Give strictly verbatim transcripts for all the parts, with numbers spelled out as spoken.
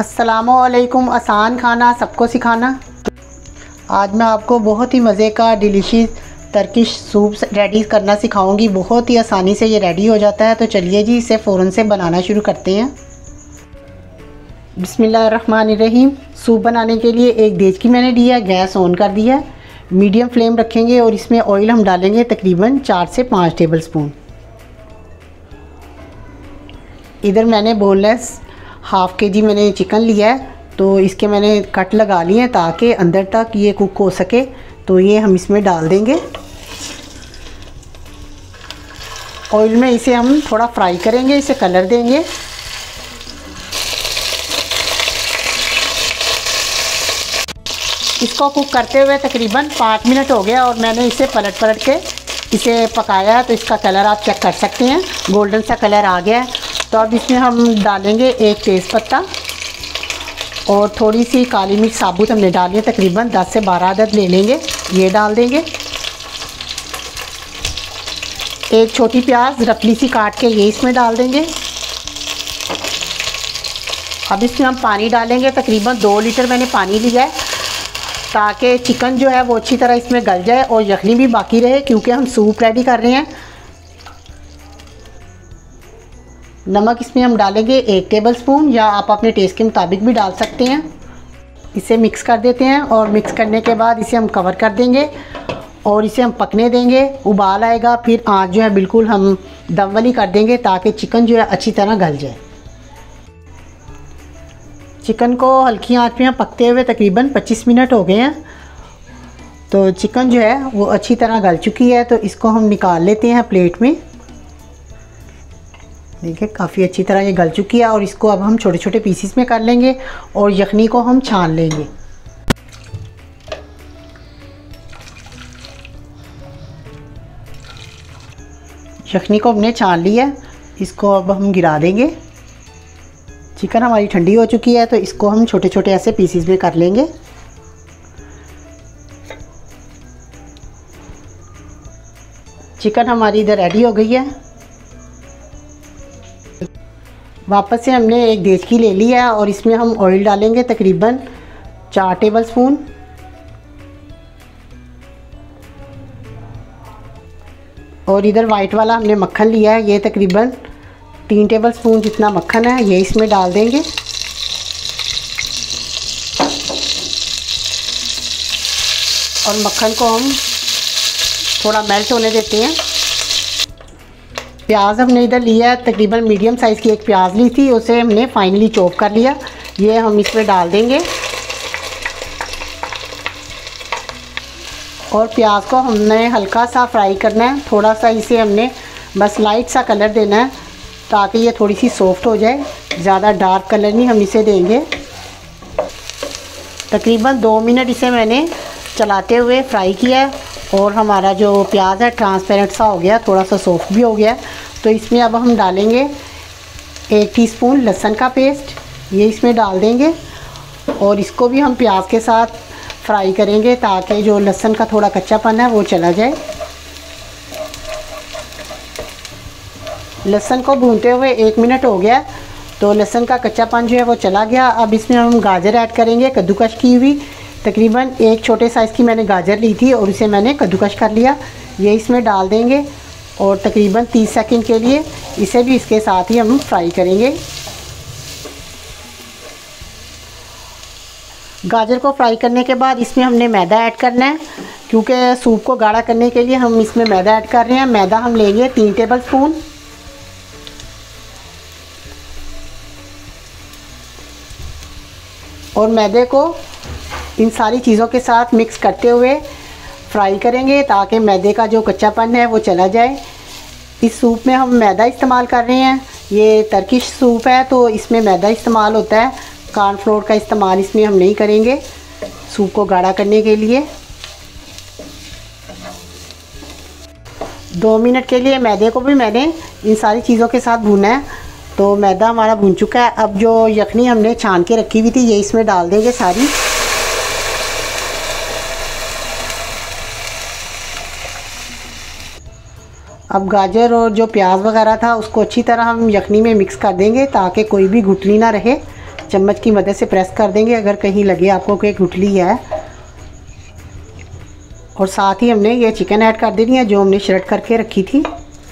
अस्सलामुअलैकुम। आसान खाना सबको सिखाना। आज मैं आपको बहुत ही मज़े का डिलीशियस टर्किश सूप रेडी करना सिखाऊंगी। बहुत ही आसानी से ये रेडी हो जाता है। तो चलिए जी, इसे फ़ौरन से बनाना शुरू करते हैं। बिस्मिल्लाहिर्रहमानिर्रहीम। सूप बनाने के लिए एक देचकी मैंने लिया, गैस ऑन कर दिया, मीडियम फ्लेम रखेंगे और इसमें ऑयल हम डालेंगे तकरीबन चार से पाँच टेबल स्पून। इधर मैंने बोनलेस हाफ़ के जी मैंने चिकन लिया है, तो इसके मैंने कट लगा लिए हैं ताकि अंदर तक ये कुक हो सके। तो ये हम इसमें डाल देंगे ऑयल में। इसे हम थोड़ा फ्राई करेंगे, इसे कलर देंगे। इसको कुक करते हुए तकरीबन पाँच मिनट हो गया और मैंने इसे पलट पलट के इसे पकाया है। तो इसका कलर आप चेक कर सकते हैं, गोल्डन सा कलर आ गया है। तो अब इसमें हम डालेंगे एक तेज़पत्ता और थोड़ी सी काली मिर्च साबुत हमने डाली है, तकरीबन दस से बारह अदद ले लेंगे, ये डाल देंगे। एक छोटी प्याज रफली सी काट के ये इसमें डाल देंगे। अब इसमें हम पानी डालेंगे, तकरीबन दो लीटर मैंने पानी लिया है ताकि चिकन जो है वो अच्छी तरह इसमें गल जाए और यखनी भी बाकी रहे, क्योंकि हम सूप रेडी कर रहे हैं। नमक इसमें हम डालेंगे एक टेबल स्पून, या आप अपने टेस्ट के मुताबिक भी डाल सकते हैं। इसे मिक्स कर देते हैं और मिक्स करने के बाद इसे हम कवर कर देंगे और इसे हम पकने देंगे। उबाल आएगा, फिर आँच जो है बिल्कुल हम दम वाली कर देंगे ताकि चिकन जो है अच्छी तरह गल जाए। चिकन को हल्की आंच में पकते हुए तकरीबन पच्चीस मिनट हो गए हैं। तो चिकन जो है वो अच्छी तरह गल चुकी है, तो इसको हम निकाल लेते हैं प्लेट में। देखिए काफ़ी अच्छी तरह ये गल चुकी है और इसको अब हम छोटे छोटे पीसीस में कर लेंगे और यखनी को हम छान लेंगे। यखनी को हमने छान लिया, इसको अब हम गिरा देंगे। चिकन हमारी ठंडी हो चुकी है, तो इसको हम छोटे छोटे ऐसे पीसीस में कर लेंगे। चिकन हमारी इधर रेडी हो गई है। वापस से हमने एक देचकी ले लिया है और इसमें हम ऑयल डालेंगे तकरीबन चार टेबल स्पून। और इधर वाइट वाला हमने मक्खन लिया है, ये तकरीबन तीन टेबल स्पून जितना मक्खन है ये इसमें डाल देंगे। और मक्खन को हम थोड़ा मेल्ट होने देते हैं। प्याज हमने इधर लिया है, तकरीबन मीडियम साइज़ की एक प्याज ली थी, उसे हमने फाइनली चॉप कर लिया, ये हम इसमें डाल देंगे। और प्याज को हमने हल्का सा फ्राई करना है, थोड़ा सा इसे हमने बस लाइट सा कलर देना है ताकि ये थोड़ी सी सॉफ्ट हो जाए। ज़्यादा डार्क कलर नहीं हम इसे देंगे। तकरीबन दो मिनट इसे मैंने चलाते हुए फ्राई किया और हमारा जो प्याज है ट्रांसपेरेंट सा हो गया, थोड़ा सा सॉफ्ट भी हो गया। तो इसमें अब हम डालेंगे एक टीस्पून लहसुन का पेस्ट, ये इसमें डाल देंगे और इसको भी हम प्याज के साथ फ्राई करेंगे ताकि जो लहसुन का थोड़ा कच्चापन है वो चला जाए। लहसुन को भूनते हुए एक मिनट हो गया, तो लहसुन का कच्चापन जो है वो चला गया। अब इसमें हम गाजर ऐड करेंगे, कद्दूकश की हुई। तकरीबन एक छोटे साइज़ की मैंने गाजर ली थी और इसे मैंने कद्दूकश कर लिया, ये इसमें डाल देंगे और तकरीबन तीस सेकंड के लिए इसे भी इसके साथ ही हम फ्राई करेंगे। गाजर को फ्राई करने के बाद इसमें हमने मैदा ऐड करना है, क्योंकि सूप को गाढ़ा करने के लिए हम इसमें मैदा ऐड कर रहे हैं। मैदा हम लेंगे तीन टेबल स्पून। और मैदे को इन सारी चीज़ों के साथ मिक्स करते हुए फ्राई करेंगे ताकि मैदे का जो कच्चापन है वो चला जाए। इस सूप में हम मैदा इस्तेमाल कर रहे हैं, ये टर्किश सूप है तो इसमें मैदा इस्तेमाल होता है, कॉर्नफ्लोर का इस्तेमाल इसमें हम नहीं करेंगे सूप को गाढ़ा करने के लिए। दो मिनट के लिए मैदे को भी मैंने इन सारी चीज़ों के साथ भूना है। तो मैदा हमारा भून चुका है। अब जो यखनी हमने छान के रखी हुई थी ये इसमें डाल देंगे सारी। अब गाजर और जो प्याज वगैरह था उसको अच्छी तरह हम यखनी में मिक्स कर देंगे ताकि कोई भी गुठली ना रहे चम्मच की मदद से प्रेस कर देंगे अगर कहीं लगे आपको कि गुठली है। और साथ ही हमने ये चिकन ऐड कर देनी है जो हमने श्रेड करके रखी थी।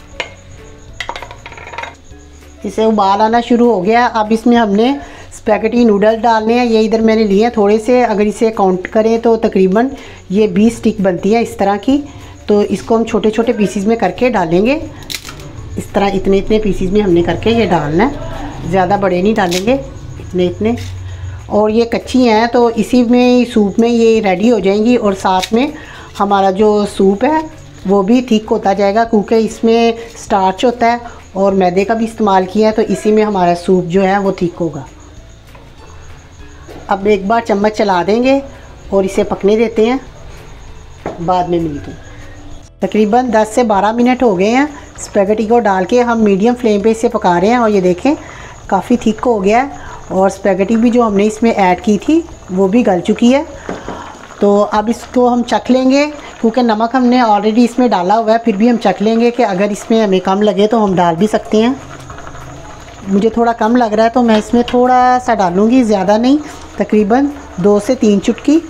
इसे उबाल आना शुरू हो गया। अब इसमें हमने स्पैगेटी नूडल्स डालने हैं। ये इधर मैंने लिए हैं थोड़े से, अगर इसे काउंट करें तो तकरीबन ये बीस स्टिक बनती है इस तरह की। तो इसको हम छोटे छोटे पीसीज में करके डालेंगे। इस तरह इतने इतने पीसीज में हमने करके ये डालना है, ज़्यादा बड़े नहीं डालेंगे, इतने इतने। और ये कच्ची हैं तो इसी में सूप में ये रेडी हो जाएंगी। और साथ में हमारा जो सूप है वो भी थिक होता जाएगा क्योंकि इसमें स्टार्च होता है और मैदे का भी इस्तेमाल किया है, तो इसी में हमारा सूप जो है वो थिक होगा। अब एक बार चम्मच चला देंगे और इसे पकने देते हैं, बाद में मिलते हैं। तकरीबन दस से बारह मिनट हो गए हैं। स्पैगेटी को डाल के हम मीडियम फ्लेम पे इसे पका रहे हैं और ये देखें काफ़ी थिक हो गया है। और स्पैगेटी भी जो हमने इसमें ऐड की थी वो भी गल चुकी है। तो अब इसको हम चख लेंगे क्योंकि नमक हमने ऑलरेडी इसमें डाला हुआ है, फिर भी हम चख लेंगे कि अगर इसमें हमें कम लगे तो हम डाल भी सकते हैं। मुझे थोड़ा कम लग रहा है तो मैं इसमें थोड़ा सा डालूँगी, ज़्यादा नहीं, तकरीबन दो से तीन चुटकी।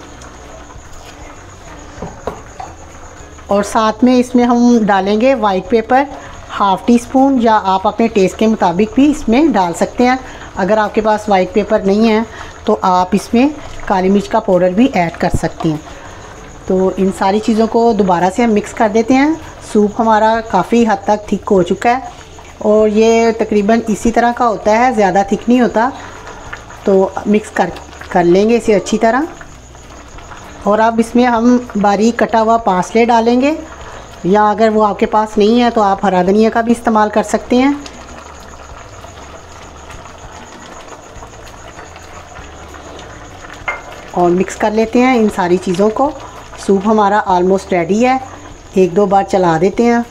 और साथ में इसमें हम डालेंगे white pepper half teaspoon, या आप अपने टेस्ट के मुताबिक भी इसमें डाल सकते हैं। अगर आपके पास वाइट पेपर नहीं है तो आप इसमें काली मिर्च का पाउडर भी ऐड कर सकते हैं। तो इन सारी चीज़ों को दोबारा से हम मिक्स कर देते हैं। सूप हमारा काफ़ी हद तक थिक हो चुका है और ये तकरीबन इसी तरह का होता है, ज़्यादा थिक नहीं होता। तो मिक्स कर कर लेंगे इसे अच्छी तरह। और अब इसमें हम बारीक कटा हुआ पार्सले डालेंगे, या अगर वो आपके पास नहीं है तो आप हरा धनिया का भी इस्तेमाल कर सकते हैं। और मिक्स कर लेते हैं इन सारी चीज़ों को। सूप हमारा ऑलमोस्ट रेडी है, एक दो बार चला देते हैं।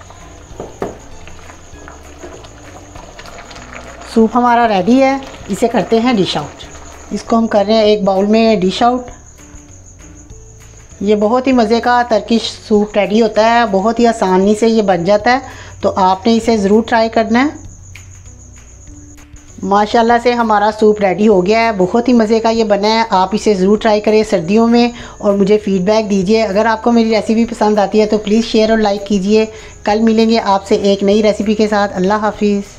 सूप हमारा रेडी है, इसे करते हैं डिश आउट। इसको हम कर रहे हैं एक बाउल में डिश आउट। ये बहुत ही मज़े का टर्किश सूप रेडी होता है, बहुत ही आसानी से ये बन जाता है, तो आपने इसे ज़रूर ट्राई करना है। माशाल्लाह से हमारा सूप रेडी हो गया है, बहुत ही मज़े का ये बना है। आप इसे ज़रूर ट्राई करें सर्दियों में और मुझे फ़ीडबैक दीजिए। अगर आपको मेरी रेसिपी पसंद आती है तो प्लीज़ शेयर और लाइक कीजिए। कल मिलेंगे आपसे एक नई रेसिपी के साथ। अल्लाह हाफिज़।